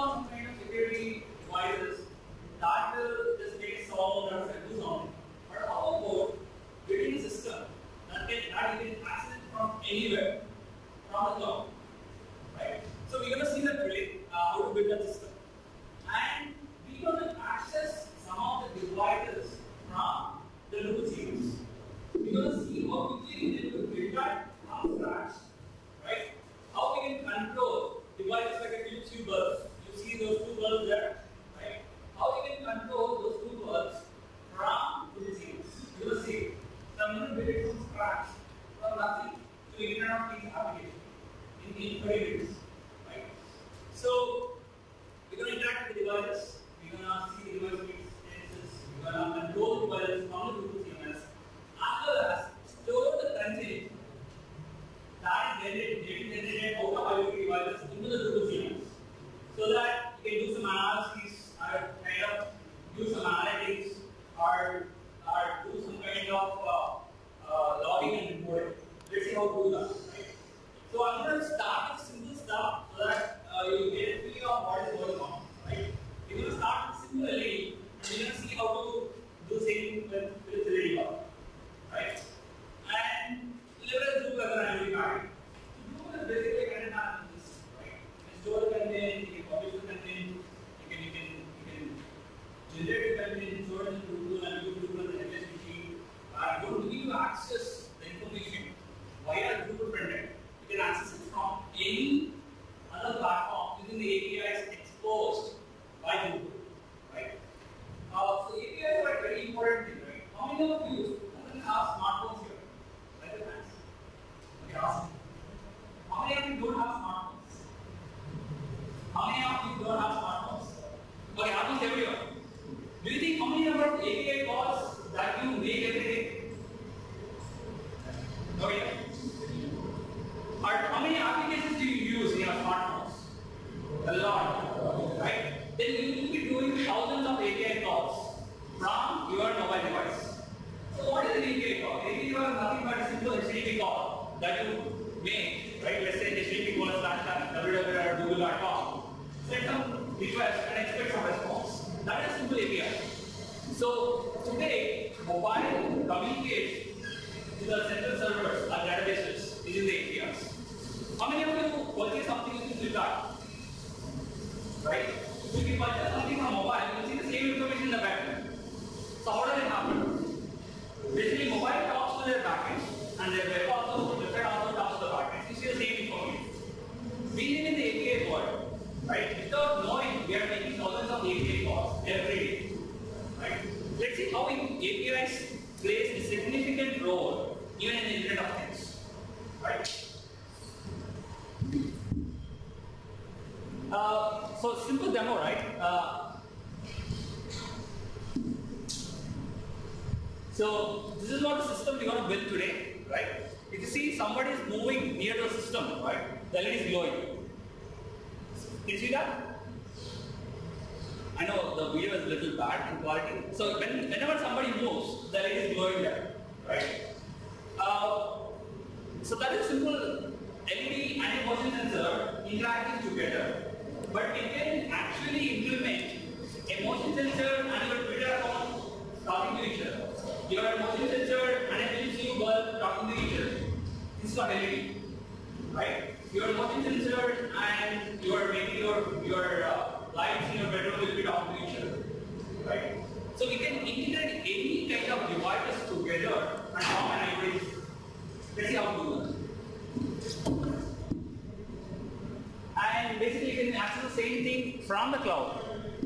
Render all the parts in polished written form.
install some kind of security devices that will just make solve or do something. But how about building a system that you can access it from anywhere, from the cloud, right? So we're going to see that today, how to build that system. And we're going to access some of the devices from the Drupal series. We're going to see how quickly we can build that from scratch, right? How we can control devices like a Philips Hue bulb. You see those two bulbs there, right? How we can control those two bulbs from Drupal series. We're going to see. So I'm going to build it from scratch, from nothing to Internet of Things application in 30 minutes, right? So we're going to interact with the devices. We're going to see the device instances. We're going to control the devices from the Drupal CMS, as well as store the content that is generated out of IoT devices into the Drupal CMS, so that you can do some analysis, or kind of do some analytics, or do some kind of logging and reporting. Let's see how to do that. Right? So I'm going to start with simple stuff so that you get a feeling of what is going on. Right? We're going to start with simple LED, and we're going to see how to do the same with LED bulb. Right? And leverage Drupal as an IoT package. Drupal is basically a content management system. Right? You can store the content, you can publish the content, you can generate the content, store it in Drupal, and use Drupal as an headless machine. I'm going to give you access the information via Drupal frontend. You can access it from any other platform using the APIs exposed by Drupal. Right? So APIs are a very important thing. Right? How many of you have smartphones here? Raise your hands. Okay, awesome. How many of you don't have smartphones? How many of you don't have smartphones? Okay, almost everyone. Do you think how many number of API calls that you make every day? Okay. Or how many applications do you use in your smartphones? A lot, right? Then you will be doing thousands of API calls from your mobile device. So what is an API call? API call is nothing but a simple HTTP call that you make, right? Let's say http://www.google.com. Send some request and expect some response. That is simple API. So today, mobile communicates to the central servers or databases using the APIs. How many of you purchase something using Flipkart? Right? If you purchase something from mobile, you see the same information in the backend. So how does it happen? Basically, mobile talks to their backend, and their web website also talks to the backend. You see the same information. We live in the API world, right? Without knowing, we are making thousands of API calls every day. Right? Let's see how APIs plays a significant role even in the Internet of Things. Right? So simple demo, right? So this is what the system we're going to build today, right? If you see somebody is moving near the system, right? The LED is glowing. Can you see that? I know the video is a little bad in quality. So whenever somebody moves, the LED is glowing there, right? So that is simple LED and a motion sensor interacting together. But it can actually implement a motion sensor and your Twitter account talking to each other. Your motion sensor and a Philips Hue bulb talking to each other. This is not LED, right? Your motion sensor and maybe your lights in your bedroom will be talking to each other, right? So we can integrate any kind of devices together and form an IoT. Let's see how to do that. And basically, you can access the same thing from the cloud,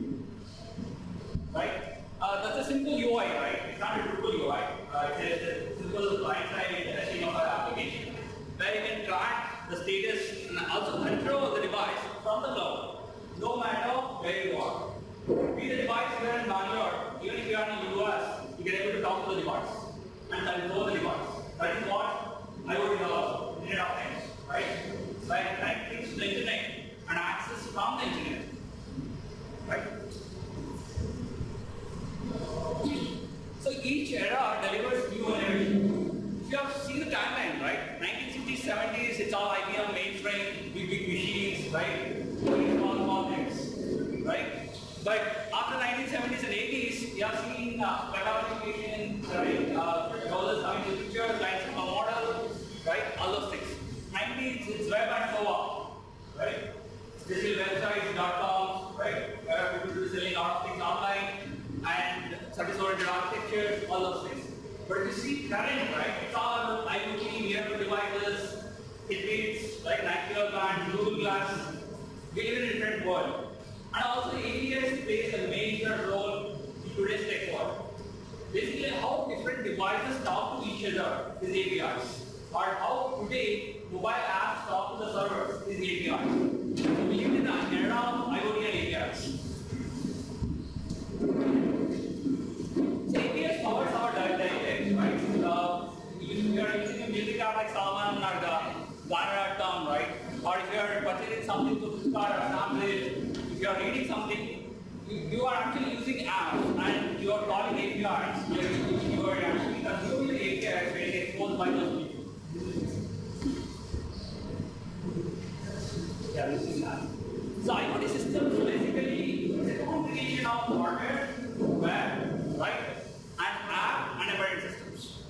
right? That's a simple UI, right? It's not a Drupal UI. It's a simple client-side testing of our application, where you can track the status and also control the device from the cloud, no matter where you are. Be the device here in Bangalore, even if you are in the US, you can able to talk to the device and control the device. That is what IoT is also, Internet of Things, right? So I connect things to the internet and access from the internet, right? So each era delivers new innovation. If you have seen the timeline, right? 1960s, 70s, it's all IBM mainframe, big machines, right? Small things. web applications, right? Browsers coming to pictures, clients from a model, right? All those things. 90s, it's web and so on, right? Digital websites.com, right? Where people are selling a lot of things online and service-oriented architectures, all those things. But if you see current, right? It's all about IoT, wearable devices, Fitbits, like Nike band, Google Glass. We live in a different world. And also APIs plays a major role in today's tech world. Basically, how different devices talk to each other is APIs. Or how today mobile apps talk to the servers is APIs. So we live in the era of IoT and APIs. So APIs powers our direct, right? If you are using a music app like Salman or Gaana.com, right? Or if you are purchasing something to Flipkart or Snapdeal, if you are reading something, you are actually using apps and you are calling APIs. You are actually consuming the APIs when exposed by those people. Yeah, this is that. So IoT systems basically is a combination of hardware, web, right, and app and embedded systems.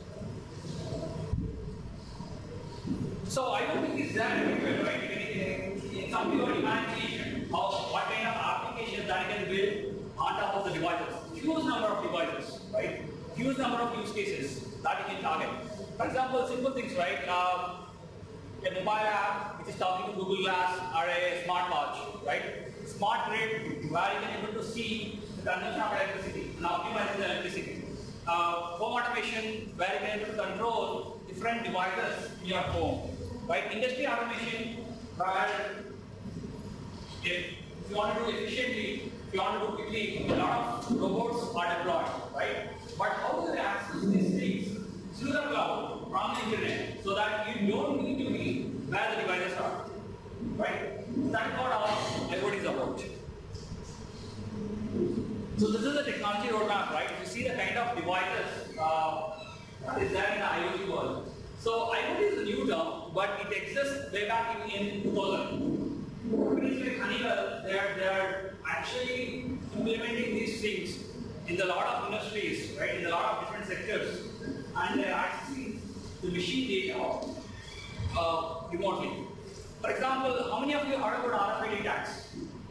So IoT is there everywhere, right? It's up to your imagination of what kind of applications that you can build on top of the devices. Huge number of devices, right? Huge number of use cases that you can target. For example, simple things, right? A mobile app which is talking to Google Glass or a smartwatch, right? Smart grid where you can able to see the consumption of electricity and optimize the electricity. Home automation where you can able to control different devices in your home, right? Industry automation where if you want to do efficiently, if you want to do quickly, a lot of robots are deployed, right? But how do they access these things? Through the cloud, from the internet, so that you don't need to be where the devices are, right? That's what our IoT is about. So this is the technology roadmap, right? You see the kind of devices that is there in the IoT world. So IoT is a new term, but it exists way back in 2000. Companies like Honeywell, they are actually implementing these things in a lot of industries, right? In a lot of different sectors. And they are accessing the machine data remotely. For example, how many of you heard about RFID tags?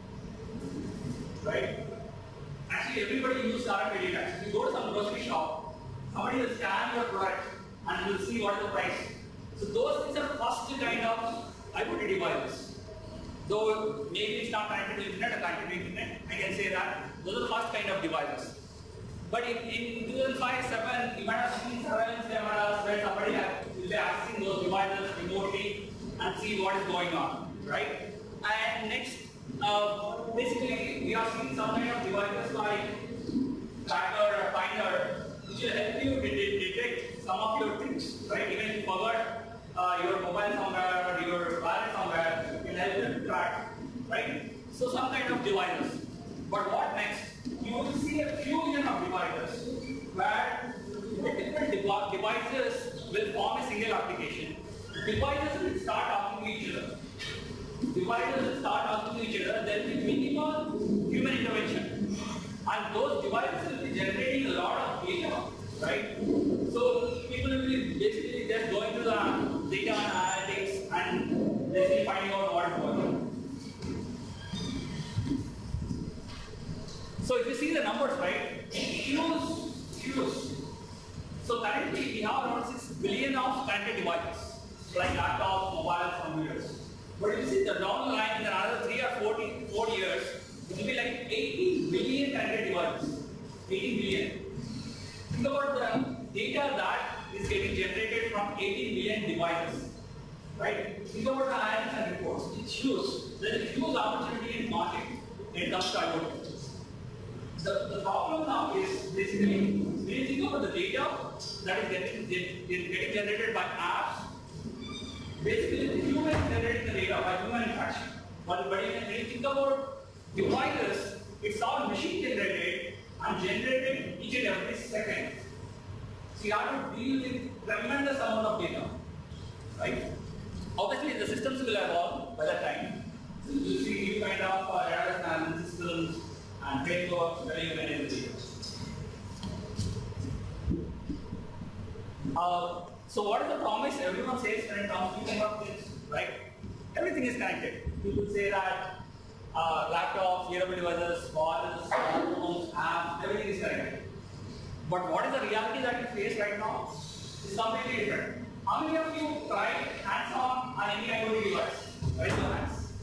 Right? Actually, everybody uses RFID tags. If you go to some grocery shop, somebody will scan your product and will see what is the price. So those things are first kind of IoT devices. Though maybe it's not connected to internet or connected to internet, I can say that those are the first kind of devices. But in 2005-07, you might have seen surveillance cameras where somebody will be accessing those devices remotely and see what is going on, right? And next, basically, we are seeing some kind of devices like tracker or finder, which will help you detect some of your things, right? Even if you forgot your mobile somewhere or your wallet somewhere, it can help you to track, right? So some kind of devices. But what next? You will see a fusion of devices where different devices will form a single application. Devices will start talking to each other. Devices will start talking to each other. There will be minimal human intervention. And those devices will be generating a lot of data, right? So people will be basically just going to the data and analytics and basically finding out what is going on. So if you see the numbers, right, huge. So currently we have around 6 billion of connected devices, like laptops, mobiles, computers. But if you see the down the line in another 3 or 4 years, it will be like 18 billion connected devices. 18 billion. Think about the data that is getting generated from 18 billion devices. Right? Think about the analytics and reports. It's huge. There is a huge opportunity in market in terms of IoT. The problem now is basically when you think about the data that is getting generated by apps, basically the human generating the data by human interaction. But when you think about devices, it's all machine generated and generated each and every second. So you have to deal with tremendous amount of data, right? Obviously the systems will evolve by that time. So you will see new kind of database management systems and frameworks where you manage the data. So what is the promise everyone says when it comes to Internet of Things, right? Everything is connected. People say that laptops, wearable devices, watches, smartphones, apps, everything is connected. But what is the reality that you face right now is completely different. How many of you tried hands-on on any IoT device? Raise your hands.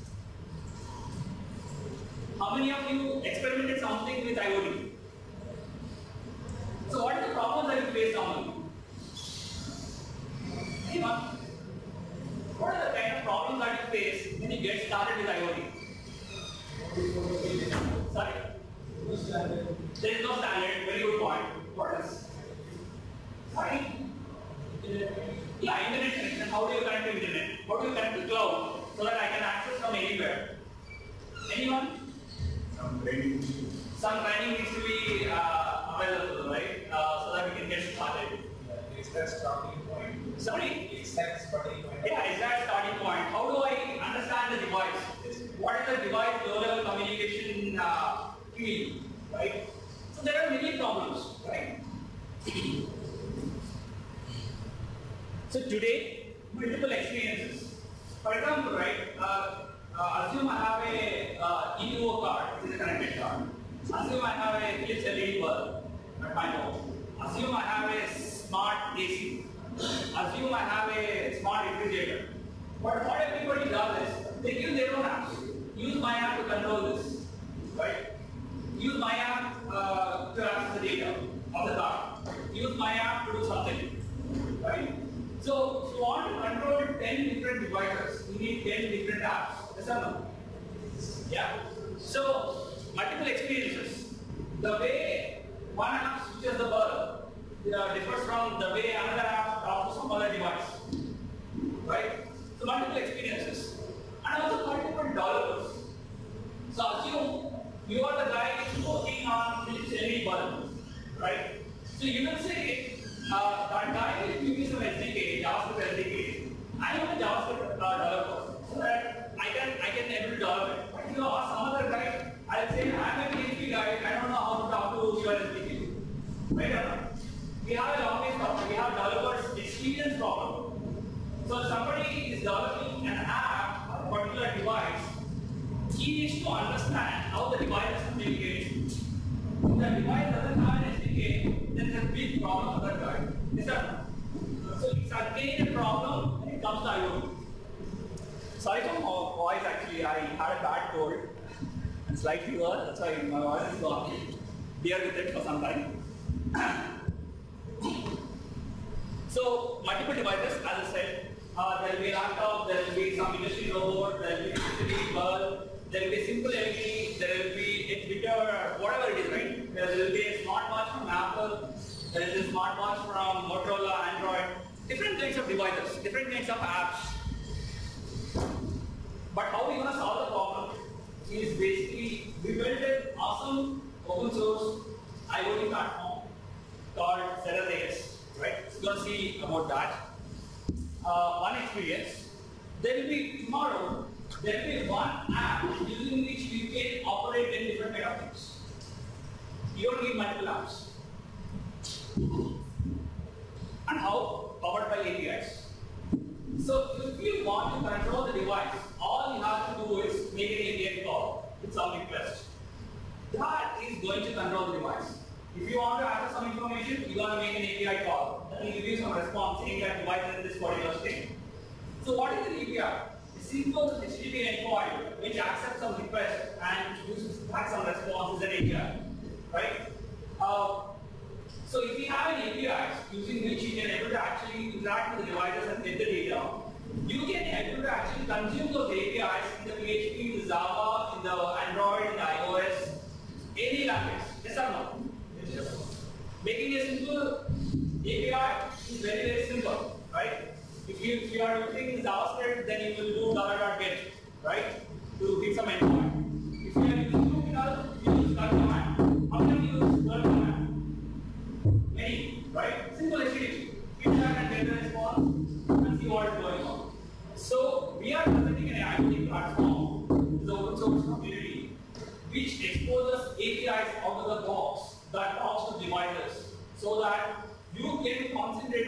How many of you experimented something with IoT? So what is the problem that you face normally? Anyone? What are the kind of problems that you face when you get started with IoT? Sorry? There is no standard. Very good point. What is? Sorry? Yeah, internet connection. How do you connect to internet? How do you connect to cloud so that I can access from anywhere? Anyone? Some training needs to be available, right? So that we can get started. Yeah, exact starting point. Sorry? Exact starting point. Yeah, exact starting point. How do I understand the device? What is the device low-level communication field, right? So there are many problems, right? So today, multiple experiences. For example, right? Assume I have a EVO card, which is a connected card. Assume I have a Philips LED bulb at my home. Assume I have a smart AC. Assume I have a smart refrigerator. But what everybody does is, they give their own apps. Use my app to control this, right? Use my app to access the data of the card. Use my app to do something, right? So, if you want to control 10 different devices, you need 10 different apps. Yes or no? Yeah. So, multiple experiences. The way one app switches the bulb differs from the way another app talks to some other device. Right? So, multiple experiences. And also multiple developers. So, assume you are the guy working on Philips LED bulb. Right? So, you will say, that guy will give me some SDK, JavaScript SDK. I am a JavaScript developer, so that I can able to develop it. But if you ask some other guy, I'll say I'm a PHP guy. I don't know how to talk to your SDK. Right or not? We have a long problem. We have developers experience problem. So if somebody is developing an app or a particular device, he needs to understand how the device is communicating. If the device doesn't have an SDK, then there's a big problem for that guy. Yes or no? So it's again a problem when it comes to IoT. Sorry for my voice, actually, I had a bad cold and slight fever, that's why my voice is gone. Bear with it for some time. So, multiple devices, as I said, there will be a laptop, there will be some industry robot, there will be electricity bulb, there will be a simple LED, there will be a Twitter, whatever it is, right? There will be a smartwatch from Apple, there is a smartwatch from Motorola, Android, different kinds of devices, different kinds of apps. But how we are going to solve the problem is basically we built an awesome open source IoT platform called Ceres, right? So we're going to see about that. One experience. There will be tomorrow, there will be one app using which we can operate in different kind of things. You don't need multiple apps. And how? Powered by APIs. So if you want to control the device, all you have to do is make an API call with some request. That is going to control the device. If you want to access some information, you got to make an API call. That will give you some response saying that device is in this particular state. So what is an API? A simple HTTP endpoint which accepts some request and produces back some response is an API, right? So if you have an API using which you can able to actually interact with the devices and get the data, you can able to actually consume those APIs in the PHP, in the Java, in the Android, in the iOS, any language. Yes or no? Yes. Making a simple API is very, very simple, right? If you are using JavaScript, then you will do $.get, right? To give some endpoint. If you are using Drupal, you use command. How can you use command? Many, right? Simple HTTP. Feedback and get the response and see what is going on. So we are presenting an IoT platform to the open source community which exposes APIs out of the box that talks to devices so that you can concentrate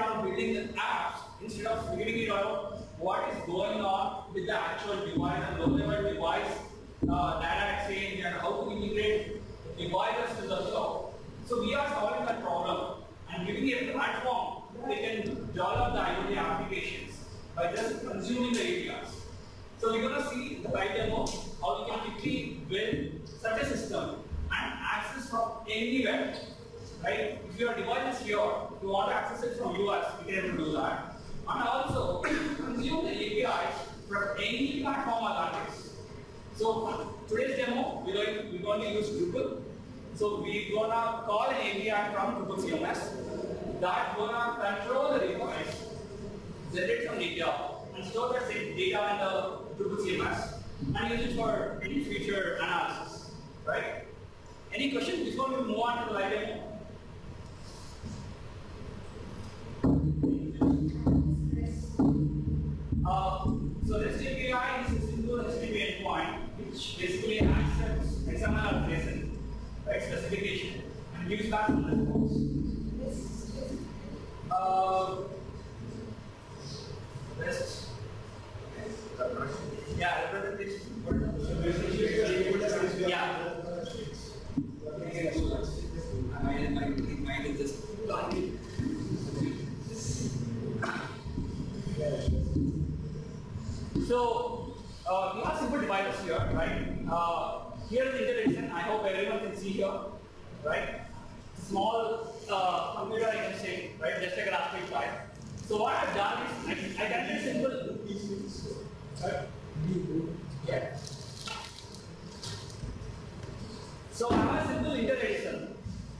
on building the apps instead of figuring it out what is going on with the actual device and low-level device data exchange and how to integrate devices to the cloud. So we are solving that problem and giving a platform they can develop the IoT applications by just consuming the APIs. So we're going to see the right demo how we can quickly build such a system and access from anywhere. Right? If your device is here, you want to access it from US, you can able to do that. And also consume the APIs from any platform or database. So today's demo, we're going to use Drupal. So we're going to call an API from Drupal CMS that's going to control the device, generate some data, and store that same data in the Drupal CMS and use it for any future analysis. Right? Any questions before we move on to the live demo? So REST API is a simple HTTP endpoint which basically accepts XML or JSON, right, specification and gives back some response. REST. Yeah, representation. Yeah. Mine is just blocking. So we have simple devices here, right? Here is the integration. I hope everyone can see here, right? Small computer I can say, right? Just like a Raspberry Pi. So what I've done is I can do simple. Yeah. So I have a simple integration.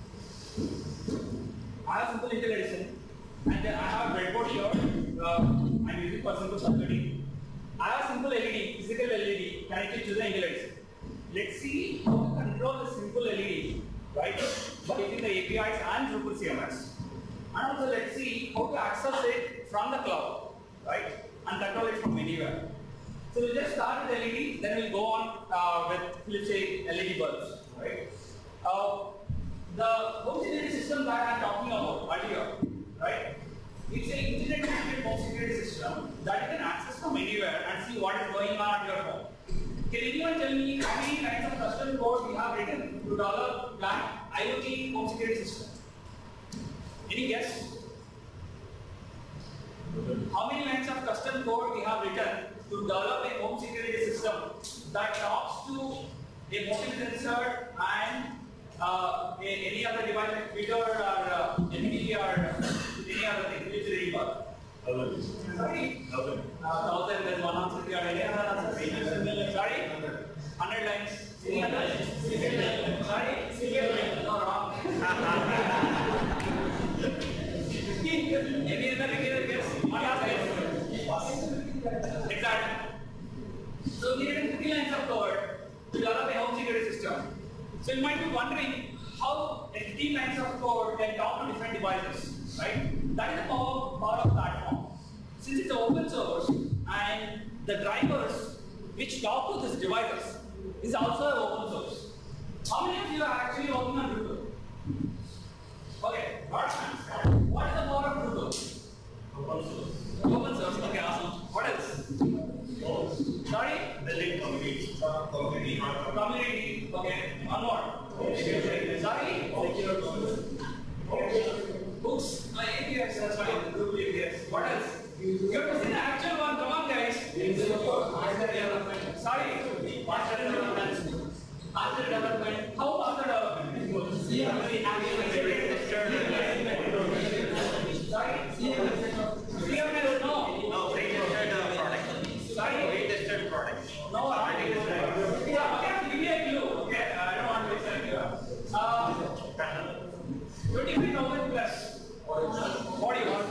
And then I have breadboard here. I'm using for simple circuiting. I have a simple LED, physical LED connected to the integration. Let's see how to control the simple LED, right, by using the APIs and Drupal CMS. And also let's see how to access it from the cloud, right, and control it from anywhere. So we'll just start with LED, then we'll go on with, let's say, LED bulbs, right. The home security system that I'm talking about earlier, right, it's an internet-connected home security system that you can access from anywhere and see what is going on at your home. Can anyone tell me how many lines of custom code we have written to develop an IoT home security system? Any guess? How many lines of custom code we have written to develop a home security system that talks to a motion sensor and any other device like Twitter or NVIDIA or any other thing, which is really bug? 1,000. Sorry? 1,000, there's one answer here. Any other answer? Sorry? 100 lines. Any other? Sorry? No, wrong. Any other guess? One last guess. Exactly. So we have 50 lines of code to develop a home security system. So you might be wondering how 15 lines of code can talk to different devices, right? That is the power of platform. Since it's open source and the drivers which talk to these devices is also open source. How many of you are actually working on Drupal? Okay, what is the power of Drupal? Open source. Open source, okay, awesome. What else? Sorry? Building community. Community, okay. One more. Sorry? Books. APIs, that's fine. Drupal APIs. What else? You have to see the actual one. Come on, guys. Sorry. Faster development. Faster development. How faster development? Sorry? CMS, no. No, pre-tested product. Sorry? Pre-tested product. No, I think it's right. Yeah, okay, give me a clue. Okay, I don't want to waste time here. 25,000 plus. What do you want?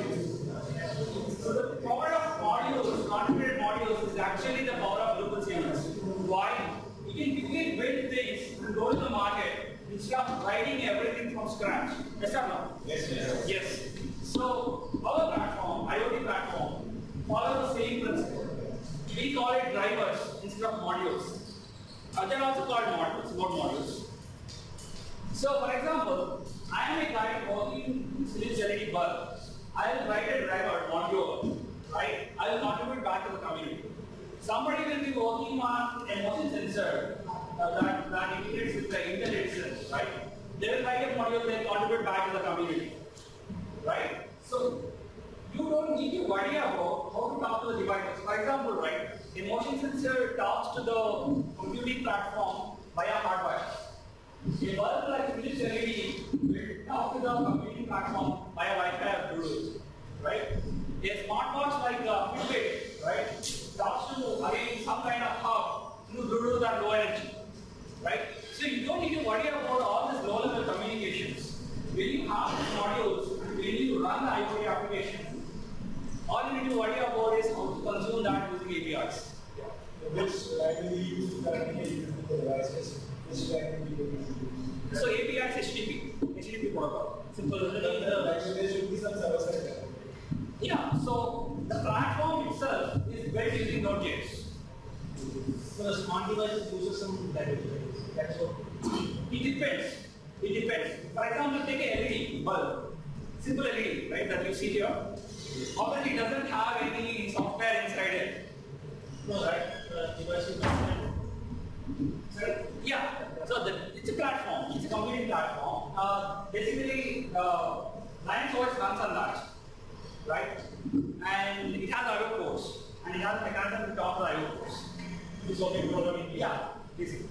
I'll write a driver module, right? I'll contribute back to the community. Somebody will be working on a motion sensor that integrates with the Intel Edison, right? They will write a module, they'll contribute back to the community, right? So you don't need to worry about how to talk to the devices. For example, right, a motion sensor talks to the computing platform via hardware. A bulb like Philips LED will talk to the computing platform via Wi-Fi or Bluetooth, right? A smartwatch like Fitbit, right, talks to again some kind of hub through Bluetooth and low energy, right? So you don't need to worry about all these low-level communications. When you have these modules and when you run the IoT application, all you need to worry about is how to consume that using APIs. Yeah. Which library you use to communicate with the devices? Which library you use? So API is HTTP protocol. Simple. There should be some server-side level. Yeah. So the platform itself is built using Node.js. So the smart devices uses some library. That's what. It depends. It depends. For example, take a LED bulb, simple LED, right, that you see here. Obviously, it doesn't have any software inside it. No, right? Device is Sorry? Yeah. So it's a platform. It's a computing platform. Basically, Linux OS runs on that, right? And it has IO ports, and it has a mechanism to talk to IO ports. It's only programming. Yeah. Easy.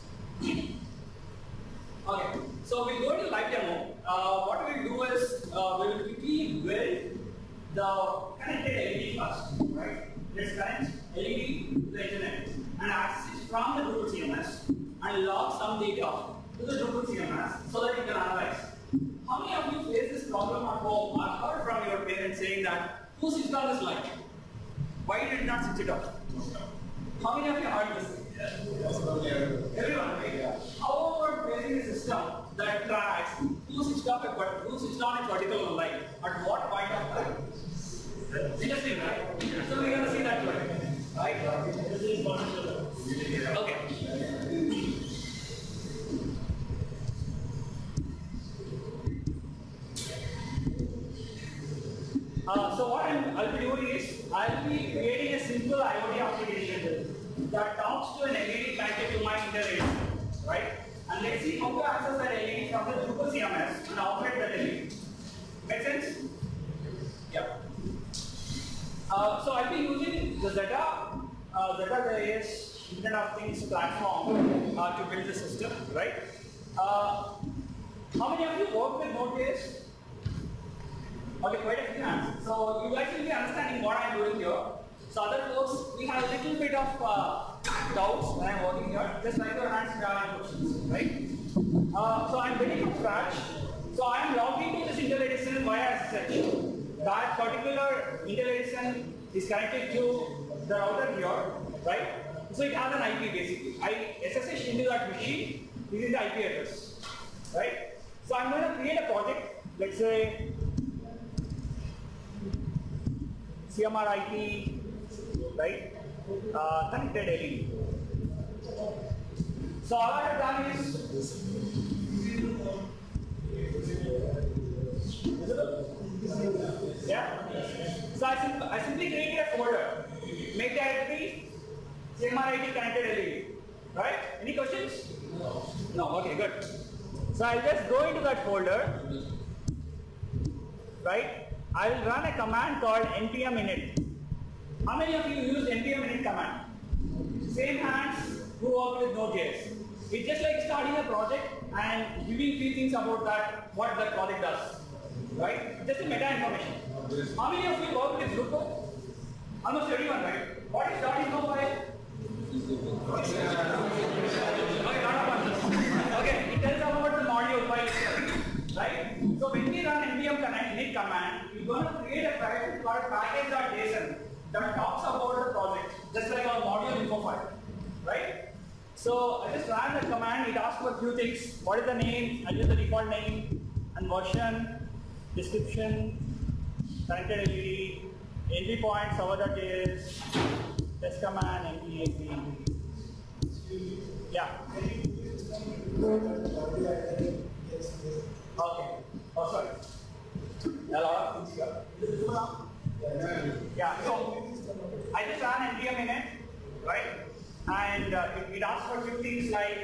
Okay. So we'll go into live demo. What we'll do is we will quickly build the connected LED first, right? Let's connect LED to the internet and access it from the Drupal CMS and log some data to the Drupal CMS so that you can analyze. How many of you face this problem at home or heard from your parents saying that who switched on this light? Why did you not switch it off? How many of you heard this? Everyone, right? How about building a system that tracks who switched on a particular light at what point of time? Interesting, right? So we're going to see that today, right? Okay. So what I'll be doing is I'll be creating a simple IoT application that talks to an LED connected to my Intel Edison, right? And let's see how to access that LED from the Drupal CMS and operate that LED. Make sense? Yep. So I'll be using the Zeta.js Internet of Things platform to build the system, right? How many of you work with Node.js? Okay, quite a few hands. So you guys will be understanding what I'm doing here. So other folks, we have a little bit of doubts when I'm working here. Just raise your hands if you have any questions, right? So I'm building from scratch. So I'm logged into this Intel Edison via SSH. That particular Intel Edison is connected to the router here, right? So it has an IP basically. I SSH into that machine using the IP address, right? So I'm going to create a project, let's say CMRIP, right? Connected LED. So all I have done is yeah. So I simply created a folder, make directory, CMRIP connected LED, right? Any questions? No. Okay, good. So I'll just go into that folder, right? I will run a command called npm init. How many of you use npm init command? Same hands who work with Node.js. It's just like starting a project and giving few things about that, what that project does, right? Just a meta information. How many of you work with Drupal? Almost everyone, right? What is .info file? Okay, not about this. Okay, it tells about the module file itself, right? So when we run npm init command, we're going to create a file called package.json that talks about the project, just like our module info file, right? So I just ran the command. It asks for a few things. What is the name? I use the default name and version, description, connected LED, entry point, server.js, test command, npm. Yeah. Okay. Oh, sorry. A lot of things here. Yeah, so I just ran npm init, right? And it asks for a few things like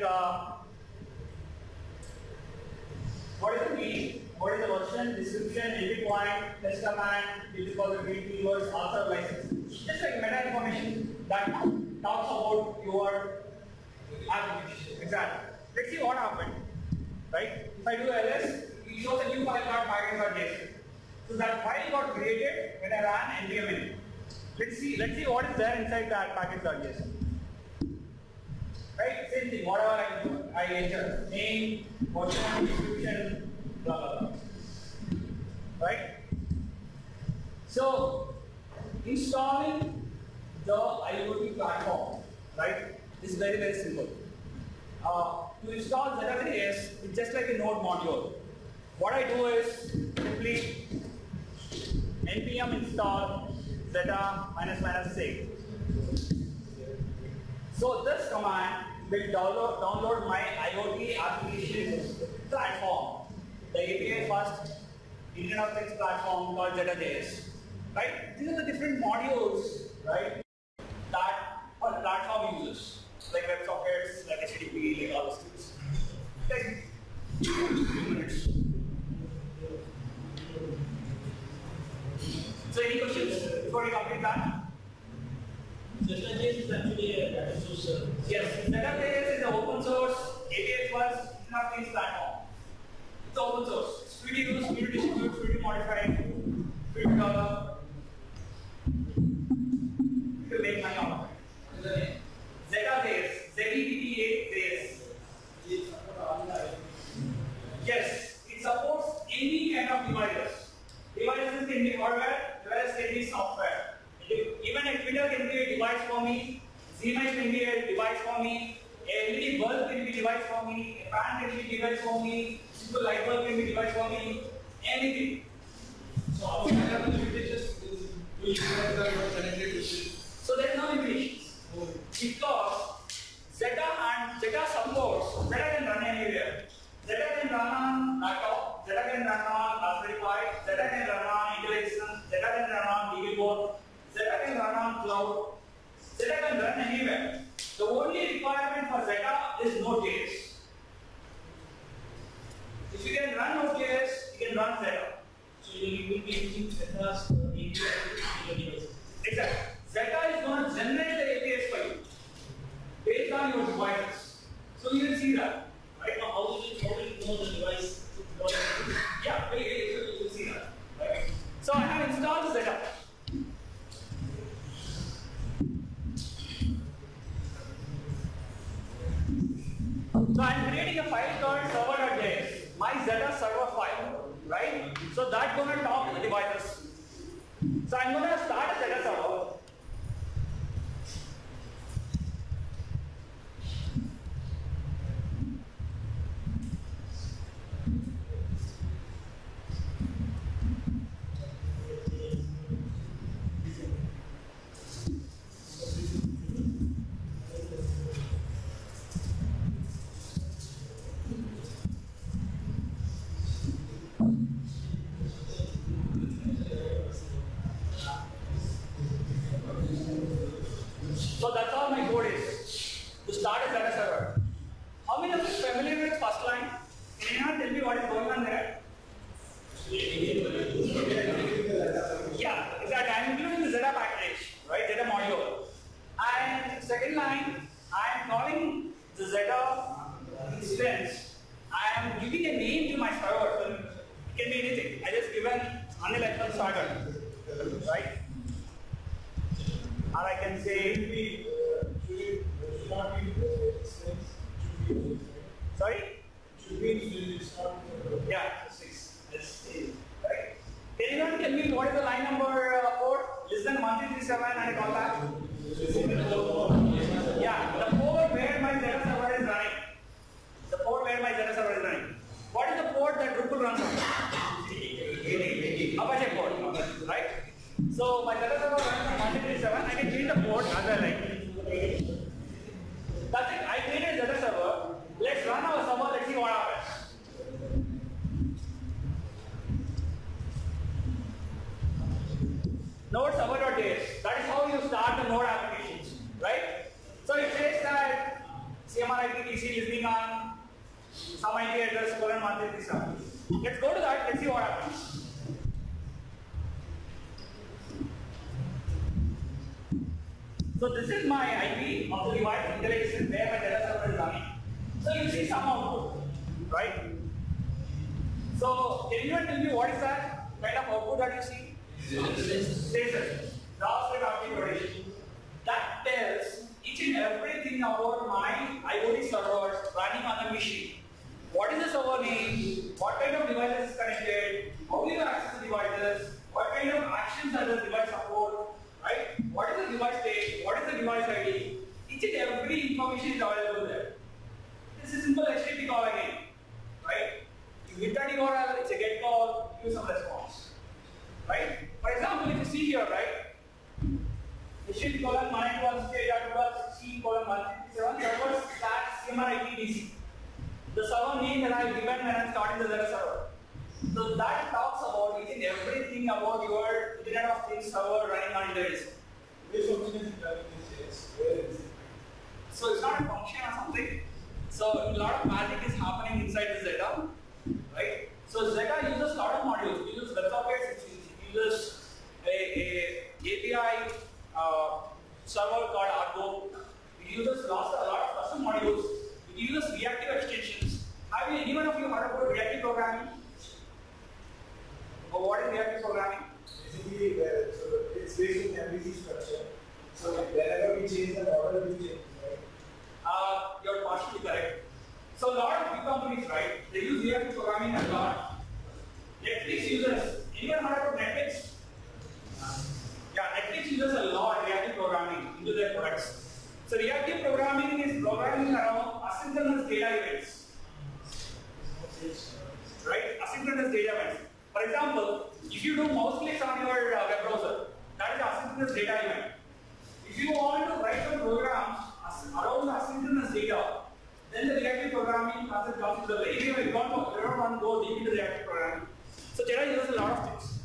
what is the meaning, what is the version, description, entry point, test command, repository, keywords, author, license. Just like meta information that talks about your application. Exactly. Let's see what happened. Right? If I do ls, it shows a new file called package.json. So that file got created when I ran npm init. Let's see what is there inside that package.json. Right? Same thing, whatever I do, I enter name, version, description, blah blah blah. Right? So installing the IoT platform, right, is very, very simple. To install Zeta.js, it's just like a node module. What I do is simply npm install zeta --sig. So this command will download my IoT application platform, the API first Internet of Things platform called Zeta.js. Right? These are the different modules, right, that our platform uses, like WebSockets, like HTTP, like all those things. Take 2 minutes. So any questions before we complete that? Zeta.js is actually a data source. Yes, Zeta.js is an open source API first Internet of Things platform. It's open source. It's free to use, free to distribute, free to modify, free to develop, free to make money out of it. Zeta.js, ZETA.js. Yes, it supports any kind of devices. Devices can be hardware, devices can be software. Even a Twitter can be a device for me, Gmail can be a device for me, a LED bulb can be a device for me, a fan can be a device for me, simple light bulb can be a device for me, anything. So our limitations is we use that connected to this. So there is no limitations. Because Zeta supports, Zeta can run anywhere. Zeta can run on laptop, Zeta can run on Raspberry Pi, Zeta can run on Intel Exynos, Zeta can run on DB4, Zeta can run on cloud, Zeta can run anywhere. The only requirement for Zeta is Node.js. If you can run Node.js, you can run Zeta. So you will be using Zeta's API to your device. Exactly. Zeta is going to generate the APIs for you based on your devices. So you will see that. Right now, How will you know the device? yeah, you will see that. Right? So I have installed Zeta. So I am creating a file called server.js, my Zeta server file, right? So that's going to talk to the devices. So I'm going to start a Zeta server. So that's all my code is to start a Zeta server. How many of you are familiar with first line? Can anyone tell me what is going on there? Yeah, exactly. I'm including the Zeta package, right? Zeta module. And second line, I am calling the Zeta instance. I am giving a name to my server. So it can be anything. I just given Anil Ekman starter, right? Or I can say, sorry? Yeah, 6. Right? Can anyone tell me what is the line number 4? Listen 1337 and I call back. Yeah, the port where my Zeta server is running. The port where my Zeta server is running. What is the port that Drupal runs on? Apache port, right? So my Zeta server runs on 1337. I can change the port as I like. That's it. I created Zeta server. Let's run our server. Let's see what happens. node server.js. That is how you start the node applications, right? So it says that CMR IP DC listening on some IP address colon 133. Let's go to that. Let's see what happens. So this is my IP of the device integration where my data server is running. So you see some output, right? So can anyone tell me what is that kind of output that you see? Status. JavaScript object variation. That tells each and everything about my IoT servers running on the machine. What is the server name? What kind of devices is connected? How do you access the devices? What kind of actions does the device support? Right? What is the device state? What is the device ID? Each and every information is available there. This is simple HTTP call again. Right? You hit that URL, it's a GET call, give some response. Right? For example, if you see here, right? HTTP colon 192.168.12.16 colon 157 server slash CMR IP DC. The server name that I have given when I am starting the data server. So that talks about each and everything about your Internet of Things server running on Internet. Which function is running this? Where is it? So it's not a function or something. So a lot of magic is happening inside this Zeta, right? So Zeta uses a lot of modules. It uses WebSockets, it uses a API server called Argo. It uses a lot of custom modules. It uses reactive extensions. Have you, anyone of you heard about reactive programming? Or what is reactive programming? Basically, so it's based on MVC structure. So whenever we change the model, we change, right? You're partially correct. So a lot of big companies, right, they use reactive programming a lot. Netflix uses, anyone heard about Netflix? Yeah, Netflix uses a lot of reactive programming into their products. So reactive programming is programming around asynchronous data events. Right? Asynchronous data events. For example, if you do mouse clicks on your web browser, that is asynchronous data event. If you want to write some programs around asynchronous data, then the reactive programming concept comes into play. Anyway, we don't want to go deep into reactive programming. So Jira uses a lot of things,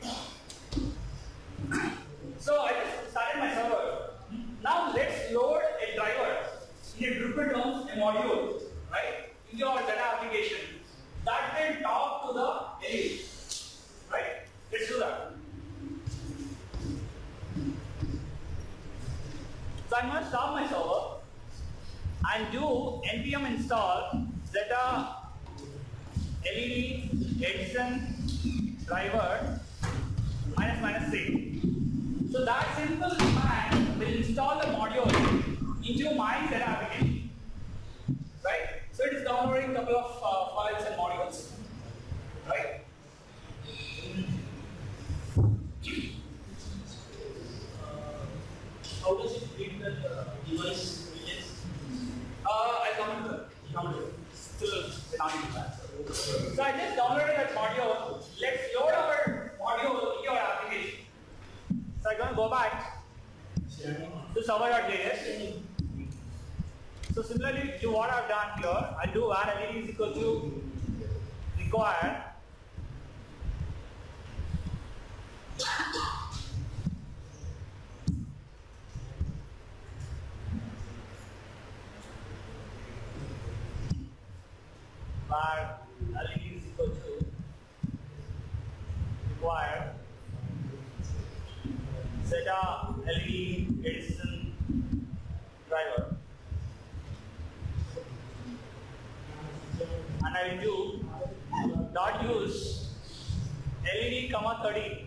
right? So I just started my server. Now let's load a driver in a Drupal terms, a module, right, into our data application that can talk to the LED. Right? Let's do that. So I'm going to stop my server and do npm install Zeta LED Edison driver --6. So that simple command will install the module into my Zeta application. Right? So it is downloading a couple of files and modules. Right? How does it read the device images? I'll come to it. Still not in that. So I just downloaded that module. Let's load our module into our application. So I'm going to go back to server.js. So similarly to what I've done here, I'll do var LED is equal to required var LED is equal to required Zeta LED Edison driver, and I will do dot use LED, 30.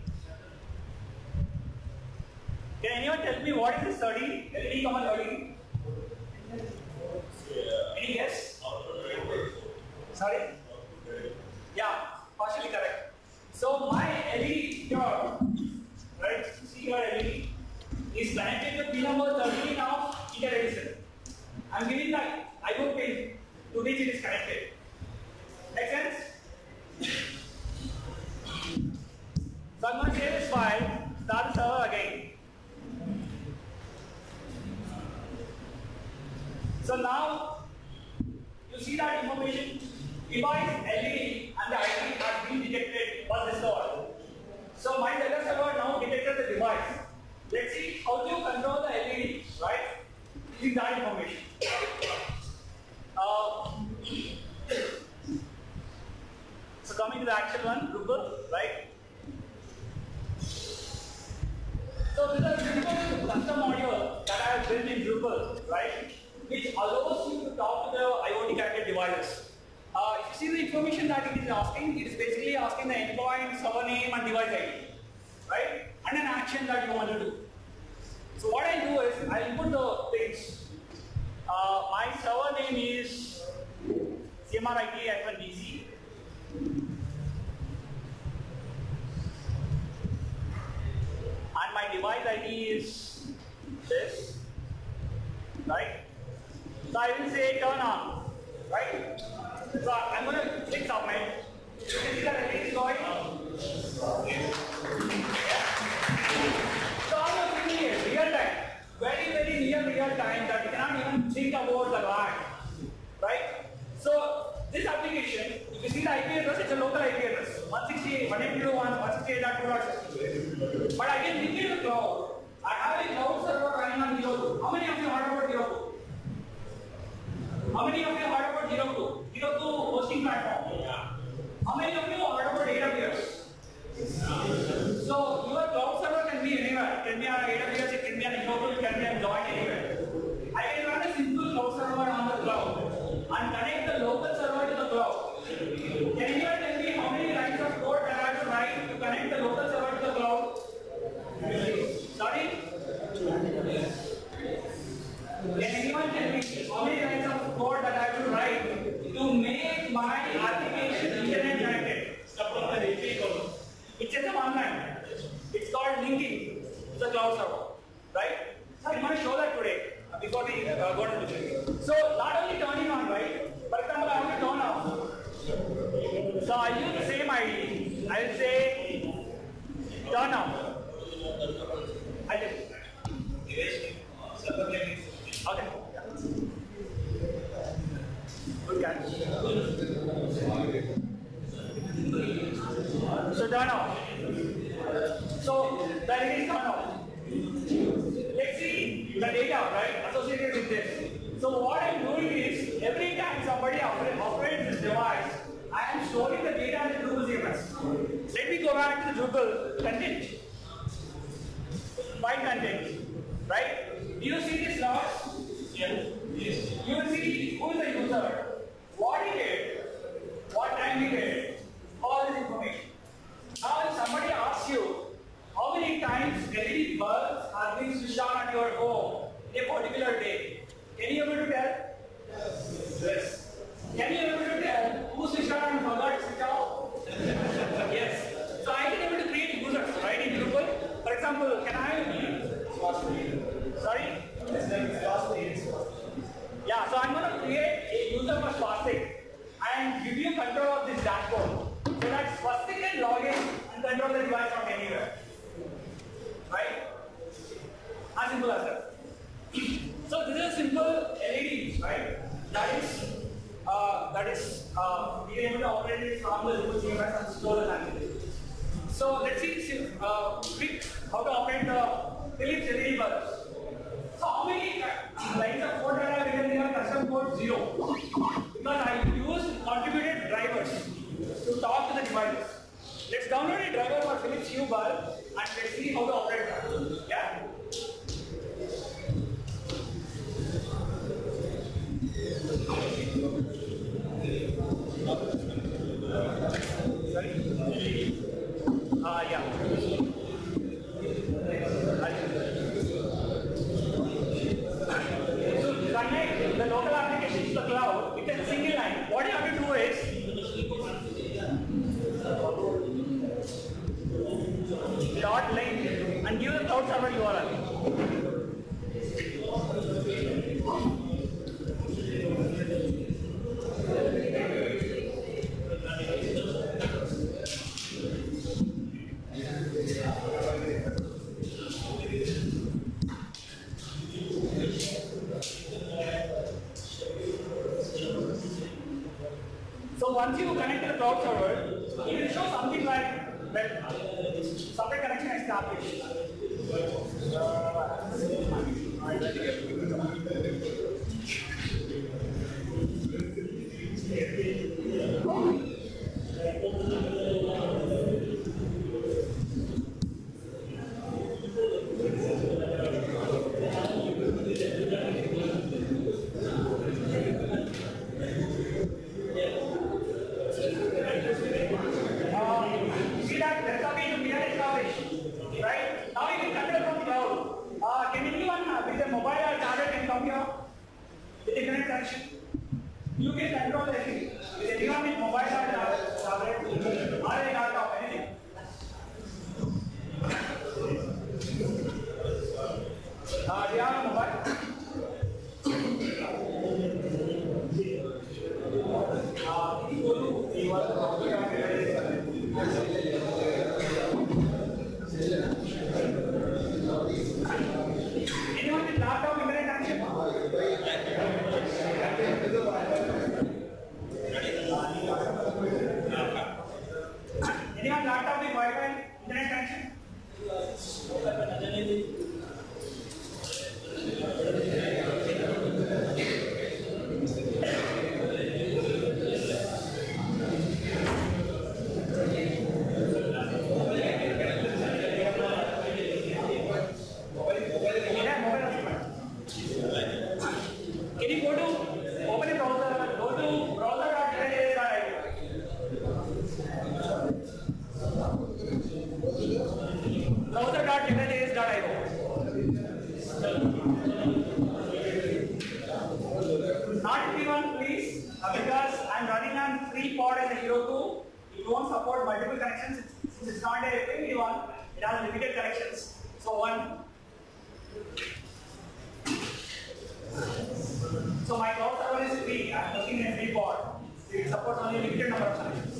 Can anyone tell me what is this 30? LED, 30? Any guess? Sorry? Yeah, partially correct. So my LED here, right? See your LED is connected to pin number 13 of Intel Edison. I'm giving the IO pin to which it is connected. Make sense? So I'm going to save this file, start the server again. So now you see that information, device LED and the IP has been detected, was discovered. So my data server now detected the device. device. Let's see how do you control the LED, right? Using that information. So coming to the actual one, Drupal, right? So this is a custom module that I have built in Drupal, right? Which allows you to talk to the IoT connected devices. If you see the information that it is basically asking the endpoint, server name and device ID, right? And an action that you want to do. So what I do is I input the things. My server name is CMRIT-DC. And my device ID is this, right? So I will say turn on, right? So I'm going to click submit. You can see that everything is going. So all the thing is real time, very near real time that you cannot even think about the lag, right? So this application, if you see the IP address, it's a local IP address, 168.168.2.6. But I can link it to the cloud. I have a cloud server running on Heroku. How many of you heard about Heroku? How many of you heard about Heroku? Heroku hosting platform. How many of you heard about AWS? So your cloud server can be anywhere. It can be on AWS, it can be on Heroku, it can be on Join anywhere. I can run a simple cloud server on the cloud and connect the local server to the cloud. Can anyone tell me how many lines of code that I have to write to connect the local server to the cloud? Sorry? Can anyone tell me how many lines of code that I have to write to make my application internet connected? It's just a one line. It's called linking to the cloud server, right? So I'm going to show that today before we go to the So not only turning on, right? For example, I want to turn off. So I use the same ID. I will say turn off. I just okay. Good catch. So turn off. So the LED is turned off. Let's see the data, right, associated with this. So what I'm doing is every time somebody operates this device, I am storing the data in the Drupal CMS. Let me go back to the Drupal content. Find content, right? Do you see these logs? Yes. You will see who is the user, what he did, what time he did, all this information. Now if somebody asks you how many times LED bulbs are being switched on at your home in a particular day, can you able to tell? Yes. Can you able to tell who switched on and forgot to switch off? Yes. So I can able to create users, right, in Drupal. For example, can I sorry? Yeah, so I'm going to create a user for Swastik and give you control of this dashboard. So that Swastik can log in and control the device from anywhere. Right? As simple as that. So this is a simple LED, right? That is being able to operate it from the Drupal CMS and store the language. So let's see quick how to operate the Philips LED bulbs. So how many lines of code that I have written here? Custom code 0. Because I used contributed drivers to talk to the devices. Let's download a driver for Philips Hue bulb and let's see how to operate that. Yeah? Sorry? Yeah. So connect the local application to the cloud with a single line. What you have to do is dot link and give the cloud server URL. So once you connect to the cloud server, it will show something like separate connection established. See that that's how we are established, right? Now you can control from cloud. Can anyone with a mobile or tablet can come here with internet connection? You can control everything. With anyone with mobile or tablet or a laptop, anything. Do you have a mobile? Anyone with laptop internet connection? Anyone laptop with Wi-Fi internet connection? Can you go to open a browser, go to browser.js.io. Browser.js.io. Not everyone, please, because I'm running on free pod as a Hero 2. It won't support multiple connections. It's not a free one. It has limited connections. So one. So my cloud server is free. I'm working in a free pod. It supports only a limited number of connections.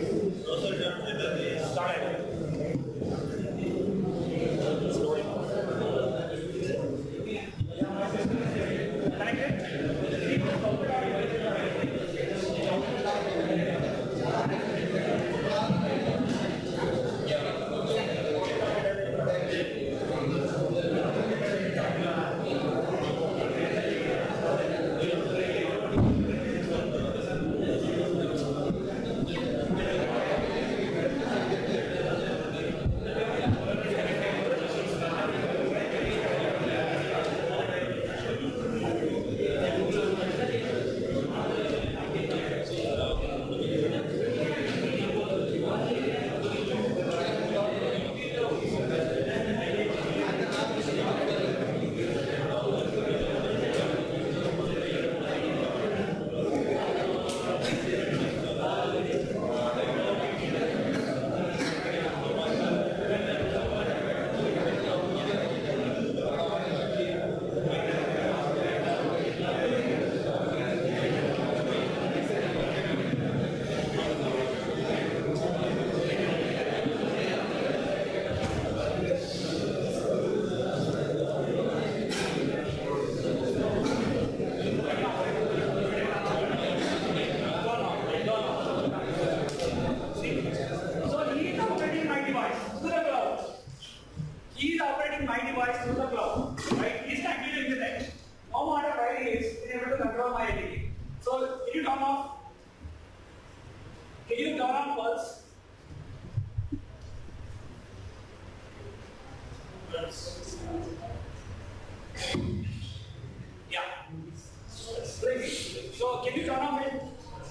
So can you turn off it?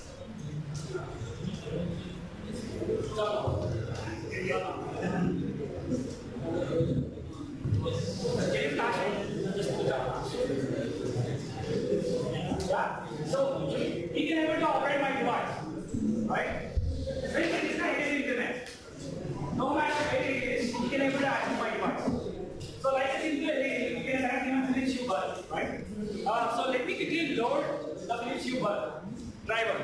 So he can able to operate my device, right? Especially this kind of internet. No matter where it is, he can able to access my device. So like a simple LED, you can connect him to the Philips Hue bulb, right? So let me quickly load the Philips Hue bulb driver.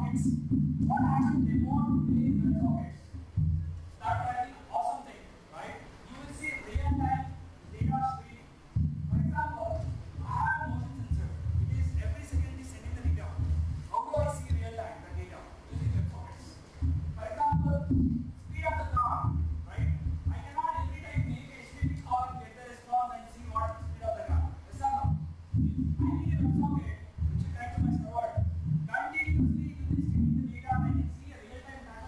WebSockets. What happens they won't play WebSockets? Start tracking awesome thing, right? You will see real-time data stream. For example, I have a motion sensor. It is every second is sending the data. How do I see real-time the data? Using WebSockets. For example, speed of the car, right? I cannot every time make a HTTP call, get the response and see what speed of the car. Yes or no? I need a WebSocket which will connect to my server. Continuously it is giving the data and I can see a real-time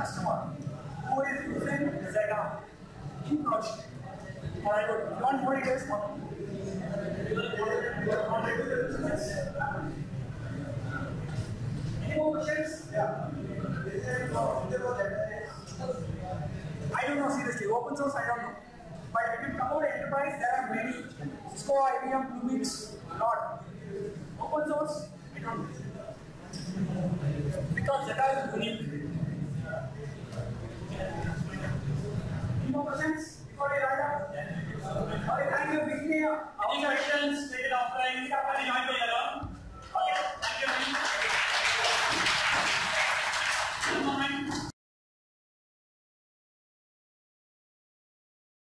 customer who is using Zeta in production. Or I would, you want more details? Any more questions? Yeah. I don't know, seriously. Open source, I don't know. But if you come out enterprise, there are many. Cisco, IBM, Bluemix, lot. Open source, I don't know. Because Zeta is unique. Any more questions before we write up? Thank you, Vigneya.